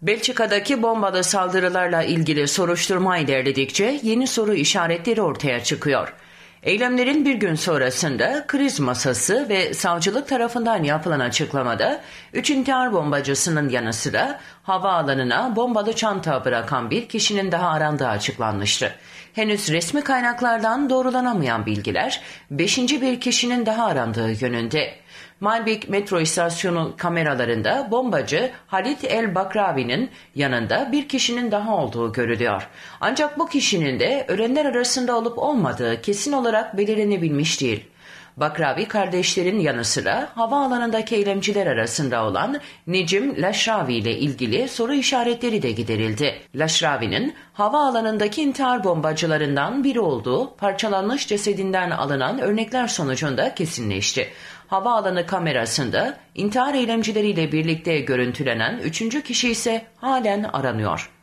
Belçika'daki bombalı saldırılarla ilgili soruşturma ilerledikçe yeni soru işaretleri ortaya çıkıyor. Eylemlerin bir gün sonrasında kriz masası ve savcılık tarafından yapılan açıklamada 3 intihar bombacısının yanı sıra havaalanına bombalı çanta bırakan bir kişinin daha arandığı açıklanmıştı. Henüz resmi kaynaklardan doğrulanamayan bilgiler 5. bir kişinin daha arandığı yönünde. Malbik metro istasyonu kameralarında bombacı Halit El Bakravi'nin yanında bir kişinin daha olduğu görülüyor. Ancak bu kişinin de ölenler arasında olup olmadığı kesin olarak belirlenebilmiş değil. Bakravi kardeşlerin yanı sıra havaalanındaki eylemciler arasında olan Necim Laşravi ile ilgili soru işaretleri de giderildi. Laşravi'nin havaalanındaki intihar bombacılarından biri olduğu parçalanmış cesedinden alınan örnekler sonucunda kesinleşti. Havaalanı kamerasında intihar eylemcileriyle birlikte görüntülenen 3. kişi ise halen aranıyor.